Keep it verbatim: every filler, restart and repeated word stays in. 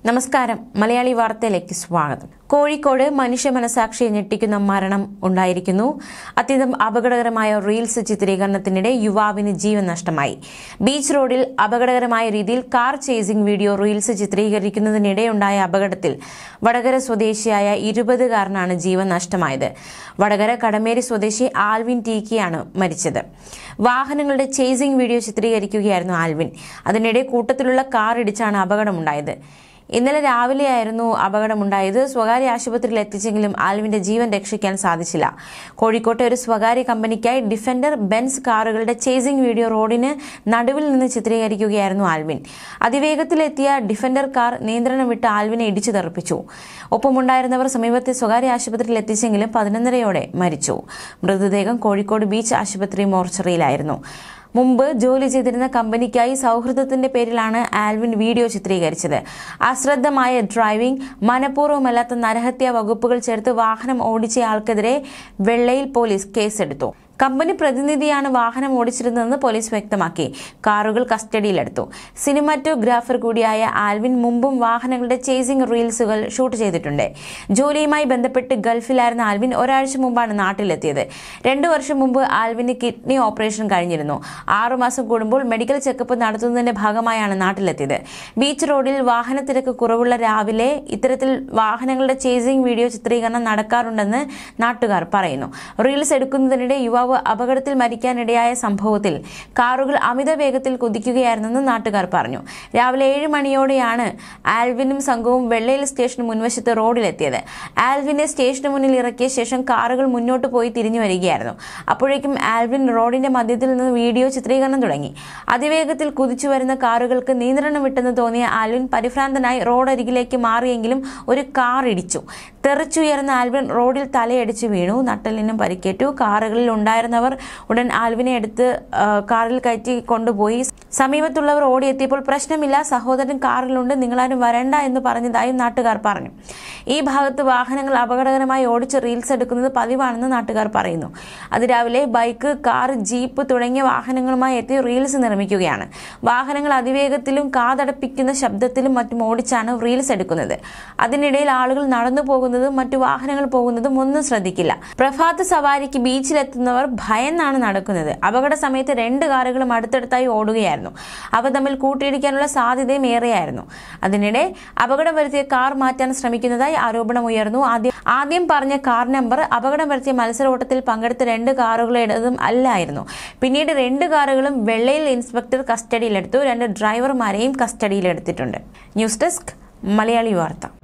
നമസ്കാരം മലയാളി വാർത്തയിലേക്ക് സ്വാഗതം. കോഴിക്കോട് മനുഷ്യ മനസാക്ഷിയെ ഞെട്ടിക്കുന്ന മരണം ഉണ്ടായിരിക്കുന്നു. അത്യന്തം അപകടകരമായ റീൽസ് ചിത്രീകരണത്തിനിടെ യുവാവിന് ജീവൻ നഷ്ടമായി. ബീച്ച് റോഡിൽ അപകടകരമായ രീതിയിൽ കാർ ചേസിംഗ് വീഡിയോ റീൽസ് ചിത്രീകരിക്കുന്നതിനിടെയുണ്ടായ അപകടത്തിൽ വടകര സ്വദേശിയായ ഇരുപതുകാരനാണ് ജീവൻ നഷ്ടമായത്. വടകര കടമേരി സ്വദേശി ആൽവിൻ ടി കെയാണ് മരിച്ചത്. വാഹനങ്ങളുടെ ചേസിംഗ് വീഡിയോ ചിത്രീകരിക്കുകയായിരുന്നു ആൽവിൻ. അതിനിടെ കൂട്ടത്തിലുള്ള കാർ ഇടിച്ചാണ് അപകടമുണ്ടായത്. ഇന്നലെ രാവിലെയായിരുന്നു അപകടമുണ്ടായത്. സ്വകാര്യ ആശുപത്രിയിൽ എത്തിച്ചെങ്കിലും ആൽവിന്റെ ജീവൻ രക്ഷിക്കാൻ സാധിച്ചില്ല. കോഴിക്കോട്ടെ ഒരു സ്വകാര്യ കമ്പനിക്കായി ഡിഫൻഡർ ബെൻസ് കാറുകളുടെ ചേസിംഗ് വീഡിയോ റോഡിന് നടുവിൽ നിന്ന് ചിത്രീകരിക്കുകയായിരുന്നു ആൽവിൻ. അതിവേഗത്തിലെത്തിയ ഡിഫൻഡർ കാർ നിയന്ത്രണം വിട്ട് ആൽവിനെ ഇടിച്ചു തെറിപ്പിച്ചു. ഒപ്പമുണ്ടായിരുന്നവർ സമീപത്തെ സ്വകാര്യ ആശുപത്രിയിൽ എത്തിച്ചെങ്കിലും പതിനൊന്നരയോടെ മരിച്ചു. മൃതദേഹം കോഴിക്കോട് ബീച്ച് ആശുപത്രി മോർച്ചറിയിലായിരുന്നു. മുമ്പ് ജോലി ചെയ്തിരുന്ന കമ്പനിക്കായി സൗഹൃദത്തിന്റെ പേരിലാണ് ആൽവിൻ വീഡിയോ ചിത്രീകരിച്ചത്. അശ്രദ്ധമായ ഡ്രൈവിംഗ്, മനഃപൂർവ്വമല്ലാത്ത നരഹത്യാ വകുപ്പുകൾ ചേർത്ത് വാഹനം ഓടിച്ചയാൾക്കെതിരെ വെള്ളയിൽ പോലീസ് കേസെടുത്തു. കമ്പനി പ്രതിനിധിയാണ് വാഹനം ഓടിച്ചിരുന്നതെന്ന് പോലീസ് വ്യക്തമാക്കി. കാറുകൾ കസ്റ്റഡിയിലെടുത്തു. സിനിമാറ്റോഗ്രാഫർ കൂടിയായ ആൽവിൻ മുമ്പും വാഹനങ്ങളുടെ ചേസിംഗ് റീൽസുകൾ ഷൂട്ട് ചെയ്തിട്ടുണ്ട്. ജോലിയുമായി ബന്ധപ്പെട്ട് ഗൾഫിലായിരുന്ന ആൽവിൻ ഒരാഴ്ച മുമ്പാണ് നാട്ടിലെത്തിയത്. രണ്ടു വർഷം മുമ്പ് ആൽവിന് കിഡ്നി ഓപ്പറേഷൻ കഴിഞ്ഞിരുന്നു. ആറുമാസം കൂടുമ്പോൾ മെഡിക്കൽ ചെക്കപ്പ് നടത്തുന്നതിന്റെ ഭാഗമായാണ് നാട്ടിലെത്തിയത്. ബീച്ച് റോഡിൽ വാഹനത്തിരക്ക് കുറവുള്ള രാവിലെ ഇത്തരത്തിൽ വാഹനങ്ങളുടെ ചേസിംഗ് വീഡിയോ ചിത്രീകരണം നടക്കാറുണ്ടെന്ന് നാട്ടുകാർ പറയുന്നു. റീൽസ് എടുക്കുന്നതിനിടെ യുവാവ് അപകടത്തിൽ മരിക്കാനിടയായ സംഭവത്തിൽ കാറുകൾ അമിത വേഗത്തിൽ കുതിക്കുകയായിരുന്നെന്ന് നാട്ടുകാർ പറഞ്ഞു. രാവിലെ ഏഴ് മണിയോടെയാണ് ആൽവിനും സംഘവും വെള്ളയിൽ സ്റ്റേഷന് മുൻവശത്ത് റോഡിലെത്തിയത്. ആൽവിനെ സ്റ്റേഷന് മുന്നിൽ ഇറക്കിയ ശേഷം കാറുകൾ മുന്നോട്ട് പോയി തിരിഞ്ഞു വരികയായിരുന്നു. അപ്പോഴേക്കും ആൽവിൻ റോഡിന്റെ മധ്യത്തിൽ നിന്ന് വീഡിയോ ചിത്രീകരണം തുടങ്ങി. അതിവേഗത്തിൽ കുതിച്ചു വരുന്ന കാറുകൾക്ക് നിയന്ത്രണം വിട്ടെന്ന് തോന്നിയ ആൽവിൻ പരിഭ്രാന്തനായി റോഡരികിലേക്ക് മാറിയെങ്കിലും ഒരു കാർ ഇടിച്ചു. തെറിച്ചുയർന്ന ആൽവിൻ റോഡിൽ തലയടിച്ചു വീണു. നട്ടെല്ലിനും പരിക്കേറ്റു. കാറുകളിൽ ഉണ്ടായിരുന്നവർ ഉടൻ ആൽവിനെ എടുത്ത് കാറിൽ കയറ്റി കൊണ്ടുപോയി. സമീപത്തുള്ളവർ ഓടിയെത്തിയപ്പോൾ പ്രശ്നമില്ല, സഹോദരൻ കാറിലുണ്ട്, നിങ്ങളാരും വരണ്ട എന്ന് പറഞ്ഞതായും നാട്ടുകാർ പറഞ്ഞു. ഈ ഭാഗത്ത് വാഹനങ്ങൾ അപകടകരമായി ഓടിച്ച് റീൽസ് എടുക്കുന്നത് പതിവാണെന്ന് നാട്ടുകാർ പറയുന്നു. അതിരാവിലെ ബൈക്ക്, കാർ, ജീപ്പ് തുടങ്ങിയ വാഹനങ്ങളുമായി എത്തി റീൽസ് നിർമ്മിക്കുകയാണ്. വാഹനങ്ങൾ അതിവേഗത്തിലും കാതടപ്പിക്കുന്ന ശബ്ദത്തിലും മറ്റും ഓടിച്ചാണ് റീൽസ് എടുക്കുന്നത്. അതിനിടയിൽ ആളുകൾ നടന്നു പോകുന്നതും മറ്റു വാഹനങ്ങൾ പോകുന്നതും ഒന്നും ശ്രദ്ധിക്കില്ല. പ്രഭാത സവാരിക്ക് ബീച്ചിലെത്തുന്നവർ ഭയന്നാണ് നടക്കുന്നത്. അപകട സമയത്ത് രണ്ട് കാറുകളും അടുത്തടുത്തായി ഓടുകയായിരുന്നു. അവ തമ്മിൽ കൂട്ടിയിടിക്കാനുള്ള സാധ്യതയും ഏറെയായിരുന്നു. അതിനിടെ അപകടം വരുത്തിയ കാർ മാറ്റാൻ ശ്രമിക്കുന്നതായി ആരോപണമുയർന്നു. ആദ്യം ആദ്യം പറഞ്ഞ കാർ നമ്പർ അപകടം വരുത്തിയ മത്സരോട്ടത്തിൽ പങ്കെടുത്ത രണ്ട് കാറുകളുടേതും അല്ലായിരുന്നു. പിന്നീട് രണ്ട് കാറുകളും വെള്ളയിൽ ഇൻസ്പെക്ടർ കസ്റ്റഡിയിലെടുത്തു. രണ്ട് ഡ്രൈവർമാരെയും കസ്റ്റഡിയിലെടുത്തിട്ടുണ്ട്. ന്യൂസ് ഡെസ്ക് മലയാളി വാർത്ത.